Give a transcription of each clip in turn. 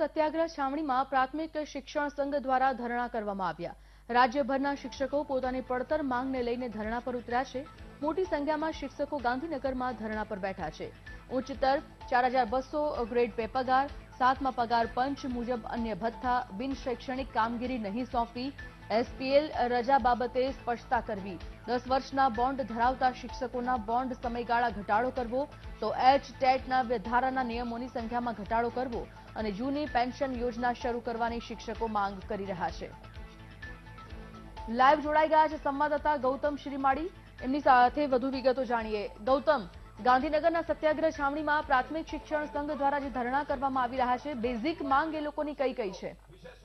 સત્યાગ્રહ છાવણીમાં પ્રાથમિક શિક્ષણ સંઘ દ્વારા ધરણા કરવામાં આવ્યા। રાજ્યભરના શિક્ષકો પોતાની પડતર માંગને લઈને ધરણા પર ઉતર્યા છે। મોટી સંખ્યામાં શિક્ષકો ગાંધીનગરમાં ધરણા પર બેઠા છે। ઉચ્ચતર 4200 ગ્રેડ પે પગાર, 7મા પગાર પંચ મુજબ અન્ય ભથ્થા, બિન શૈક્ષણિક કામગીરી નહીં સોંપવી, એસપીએલ રજા બાબતે સ્પષ્ટતા કરવી, 10 વર્ષના બોન્ડ ધરાવતા શિક્ષકોના બોન્ડ સમયગાળા ઘટાડો કરવો, તો ટેટના વધારાના નિયમોની સંખ્યામાં ઘટાડો કરવો અને જૂની પેન્શન યોજના શરૂ કરવાની શિક્ષકો માંગ કરી રહ્યા છે। લાઈવ જોડાઈ ગયા છે સંવાદદાતા ગૌતમ શ્રીમાળી, એમની સાથે વધુ વિગતો જાણીએ। ગૌતમ, ગાંધીનગરના સત્યાગ્રહ છાવણીમાં પ્રાથમિક શિક્ષણ સંઘ દ્વારા જે ધરણા કરવામાં આવી રહ્યા છે, બેઝિક માંગ એ લોકોની કઈ કઈ છે?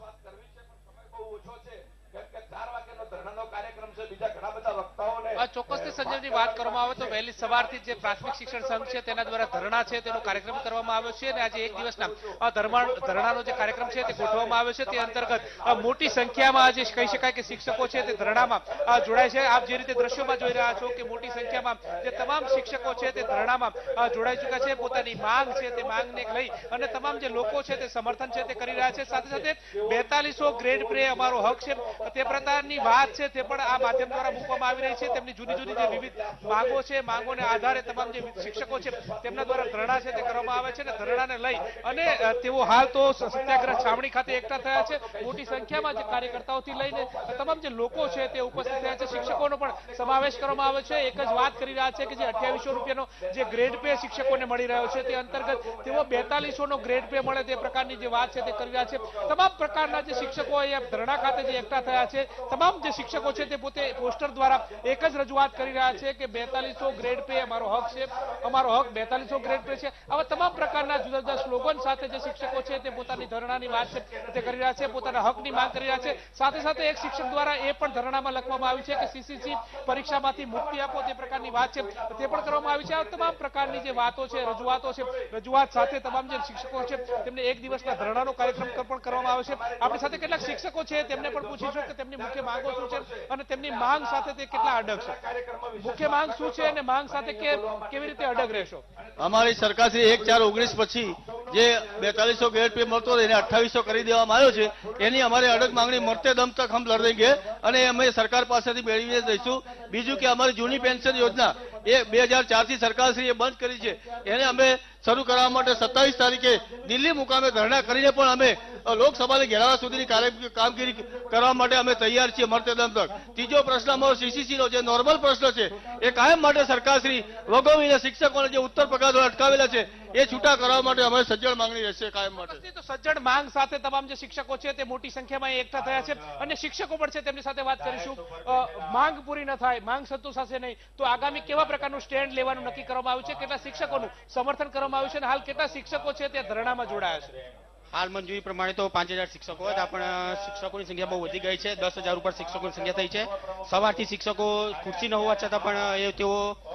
ચોક્કસથી સંજયની વાત કરવામાં આવે તો વહેલી સવારથી જે પ્રાથમિક શિક્ષણ સંઘ છે તેના દ્વારા ધરણા છે તેનો કાર્યક્રમ કરવામાં આવ્યો છે અને આજે એક દિવસના ધરણાનો જે કાર્યક્રમ છે તે ગોઠવવામાં આવ્યો છે। તે અંતર્ગત મોટી સંખ્યામાં જે કહી શકાય કે શિક્ષકો છે તે ધરણામાં જોડાય છે। આપ જે રીતે દ્રશ્યોમાં જોઈ રહ્યા છો કે મોટી સંખ્યામાં જે તમામ શિક્ષકો છે તે ધરણામાં જોડાઈ ચૂક્યા છે। પોતાની માંગ છે તે માંગને લઈ અને તમામ જે લોકો છે તે સમર્થન છે તે કરી રહ્યા છે। સાથે સાથે 4200 ગ્રેડ પે અમારો હક છે તે પ્રકારની વાત છે તે પણ આ માધ્યમ દ્વારા મૂકવામાં આવી રહી છે। તેમની જૂની જૂની જે વિવિધ માંગો છે, માંગોને આધારે તમામ જે શિક્ષકો છે તેમના દ્વારા ધરણા છે તે કરવામાં આવે છે અને ધરણાને લઈ અને તેઓ હાલ તો સત્યાગ્રહ છાવણી ખાતે એકઠા થયા છે। મોટી સંખ્યામાં જે કાર્યકર્તાઓથી લઈને તમામ જે લોકો છે તે ઉપસ્થિત થયા છે। શિક્ષકોનો પણ સમાવેશ કરવામાં આવે છે। એક જ વાત કરી રહ્યા છે કે જે 2800 રૂપિયાનો જે ગ્રેડ પે શિક્ષકોને મળી રહ્યો છે તે અંતર્ગત તેઓ 4200 નો ગ્રેડ પે મળે તે પ્રકારની જે વાત છે તે કરી રહ્યા છે। તમામ પ્રકારના જે શિક્ષકો અહીંયા ધરણા ખાતે જે એકઠા થયા છે, તમામ જે શિક્ષકો છે તે પોતે પોસ્ટર દ્વારા એક જ રજૂઆત કરી રહ્યા છે કે 4200 ગ્રેડ પે અમારો હક છે, અમારો હક 4200 ગ્રેડ પે છે। આવા તમામ પ્રકારના જુદા જુદા સ્લોગન સાથે જે શિક્ષકો છે તે પોતાની ધરણાની વાત છે તે કરી રહ્યા છે, પોતાના હકની માંગ કરી રહ્યા છે। સાથે સાથે એક શિક્ષક દ્વારા એ પણ ધરણામાં લખવામાં આવ્યું છે કે સીસીસી પરીક્ષામાંથી મુક્તિ આપો તે પ્રકારની વાત છે તે પણ કરવામાં આવી છે। આ તમામ પ્રકારની જે વાતો છે, રજૂઆતો છે, રજૂઆત સાથે તમામ જે શિક્ષકો છે તેમને એક દિવસના ધરણાનો કાર્યક્રમ પણ કરવામાં આવે છે। આપણી સાથે કેટલાક શિક્ષકો છે તેમને પણ પૂછીશું કે તેમની મુખ્ય માંગો શું છે અને તેમની માંગ સાથે તે કેટલા અડગ છે। મુખ્ય માંગ શું છે અને માંગ સાથે કેવી રીતે અડગ રહેશો? અમારી સરકારશ્રી 1/4/19 પછી જે 4200 ગ્રેડ પે મળતો એને 2800 કરી દેવામાં આવ્યો છે, એની અમારી અડગ માંગણી મરતે દમ તક હમ લડેંગે અને અમે સરકાર પાસેથી મેળવીને દઈશું। બીજું કે અમારી જૂની પેન્શન યોજના એ 2004 થી સરકારશ્રીએ બંધ કરી છે, એને અમે શરૂ કરવા માટે 27 તારીખે દિલ્હી મુકામે ધરણા કરીને પણ અમે લોકસભાને ઘેરાવા સુધીની કામગીરી કરવા માટે અમે તૈયાર છીએ મરતે દમ તક। ત્રીજો પ્રશ્ન અમારો સીસીસી નો જે નોર્મલ પ્રશ્ન છે એ કાયમ માટે સરકારશ્રી વગોવીને શિક્ષકોને જે ઉત્તર પગાર અટકાવેલા છે એ છૂટા કરવા માટે અમારી સજ્જડ માંગણી રહેશે કાયમ માટે। તો સજ્જડ માંગ સાથે તમામ જે શિક્ષકો છે તે મોટી સંખ્યામાં એકઠા થયા છે અને શિક્ષકો પણ છે તેમની સાથે વાત કરીશું। માંગ પૂરી ન થાય, માંગ સંતોષાશે નહીં તો આગામી કેવા પ્રકારનું સ્ટેન્ડ લેવાનું નક્કી કરવામાં આવ્યું છે? કેટલા શિક્ષકોનું સમર્થન કરવામાં આવ્યું છે અને હાલ કેટલા શિક્ષકો છે તે ધરણામાં જોડાયા છે? હાલ મંજૂરી પ્રમાણે તો 5000 શિક્ષકો હતા, પણ શિક્ષકોની સંખ્યા બહુ વધી ગઈ છે। 10,000 ઉપર શિક્ષકોની સંખ્યા થઈ છે। સવારથી શિક્ષકો ખુરશી ન હોવા છતાં પણ તેઓ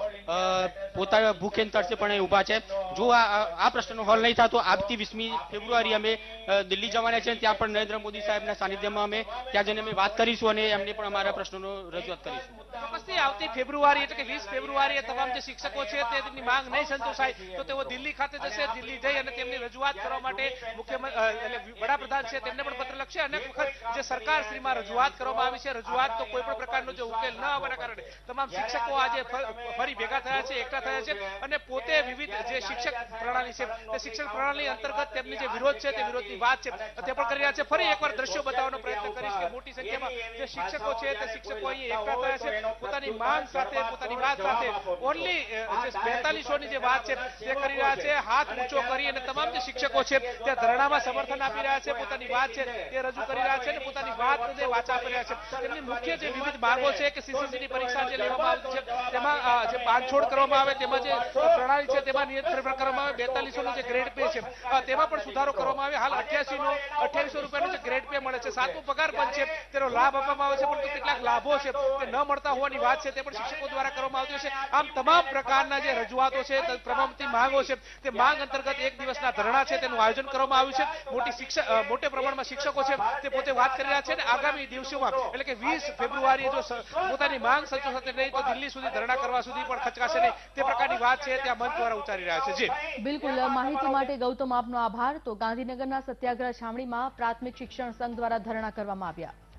પોતાના ભૂખે તરસે પણ ઉભા છે। જો આ પ્રશ્નનો હલ નહીં થતો આવતી 20મી ફેબ્રુઆરી અમે દિલ્હી જવાના છે, ત્યાં પણ નરેન્દ્ર મોદી સાહેબના સાનિધ્યમાં અમે ત્યાં જઈને અમે વાત કરીશું અને એમને પણ અમારા પ્રશ્નોનો રજૂઆત કરીશું। ચોક્કસથી આવતી ફેબ્રુઆરી એટલે કે 20 ફેબ્રુઆરીએ તમામ જે શિક્ષકો છે તેમની માંગ નહીં સંતોષાય તો તેઓ દિલ્હી ખાતે જશે। દિલ્હી જઈ અને તેમની રજૂઆત કરવા માટે વડાપ્રધાન છે તેમને પણ પત્ર લખશે અને વખત જે સરકારશ્રીમાં રજૂઆત કરવામાં આવી છે, રજૂઆત તો કોઈ પણ પ્રકારનો જે ઉકેલ ન આવવાના કારણે તમામ શિક્ષકો આજે ફરી ભેગા થયા છે, એકઠા થયા છે અને પોતે વિવિધ જે શિક્ષક પ્રણાલી છે તે શિક્ષણ પ્રણાલી અંતર્ગત તેમની જે વિરોધ છે તે વિરોધની વાત છે તે પણ કરી રહ્યા છે। ફરી એકવાર દ્રશ્યો બતાવવાનો પ્રયત્ન કરીશ કે મોટી સંખ્યામાં જે શિક્ષકો છે તે શિક્ષકો અહીં એકઠા થયા છે પોતાની માંગ સાથે, પોતાની વાત સાથે। ઓનલી 4200 ની જે વાત છે તે કરી રહ્યા છે, હાથ ઊંચો કરી અને તમામ જે શિક્ષકો છે તે ધરણામાં સમર્થન આપી રહ્યા છે, પોતાની વાત છે તે રજૂ કરી રહ્યા છે અને પોતાની વાતને વાચા આપી રહ્યા છે। તેમની મુખ્ય જે વિવિધ માંગો છે કે સીસીસીની પરીક્ષા જે લેવામાં આવી છે તેમાં જે બાંધછોડ કરવામાં આવે, તેમાં જે પ્રણાલી છે તેમાં નિયત ફેરફાર કરવામાં આવે, 4200 નો જે ગ્રેડ પે છે તેમાં પણ સુધારો કરવામાં આવે। હાલ 2800 રૂપિયાનો જે ગ્રેડ પે મળે છે, 7મો પગાર પંચ છે તેનો લાભ આપવામાં આવે છે, પરંતુ કેટલાક લાભો છે તે ન મળતા હોવાની વાત છે તે પણ શિક્ષકો દ્વારા કરવામાં આવતી છે। આમ તમામ પ્રકારના જે રજૂઆતો છે, પ્રમાણથી માંગો છે તે માંગ અંતર્ગત એક દિવસના ધરણા છે તેનું આયોજન કરવામાં આવ્યું છે। મોટે પ્રમાણમાં શિક્ષકો છે તે પોતે વાત કરી રહ્યા છે અને આગામી દિવસોમાં એટલે કે 20 ફેબ્રુઆરીએ જો પોતાની માંગ સંતોષાશે નહીં તો દિલ્હી સુધી ધરણા કરવા સુધી પણ ખચકાશે નહીં તે તે પ્રકારની વાત છે ત્યાં મંચ દ્વારા ઉચ્ચારી રહ્યા છે. જી બિલકુલ, માહિતી માટે ગૌતમ આપનો આભાર. તો ગાંધીનગરના સત્યાગ્રહ છાવણીમાં પ્રાથમિક શિક્ષણ સંઘ દ્વારા ધરણા કરવામાં આવ્યા.